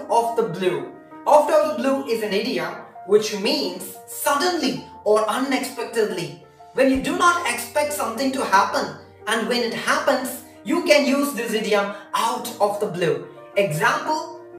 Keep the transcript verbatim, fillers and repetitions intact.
of the blue. Out of the blue is an idiom which means suddenly or unexpectedly. When you do not expect something to happen and when it happens, you can use this idiom out of the blue. Example,